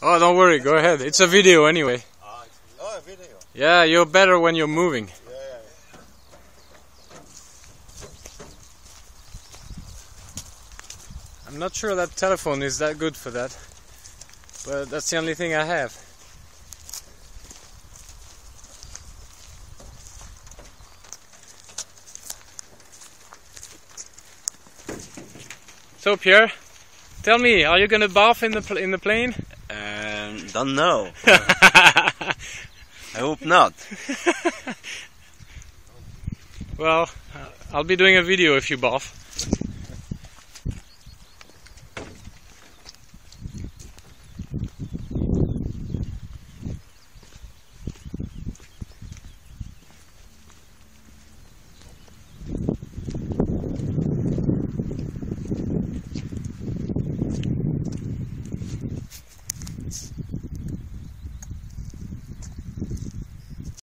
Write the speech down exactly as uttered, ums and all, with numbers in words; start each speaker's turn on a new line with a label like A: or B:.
A: Oh, don't worry, go ahead. It's a video anyway.
B: Oh, a video.
A: Yeah, you're better when you're moving.
B: Yeah, yeah, yeah.
A: I'm not sure that telephone is that good for that, but that's the only thing I have. So Pierre, tell me, are you gonna bath in the pl in the plane?
C: Um, don't know. I hope not.
A: Well, I'll be doing a video if you bath.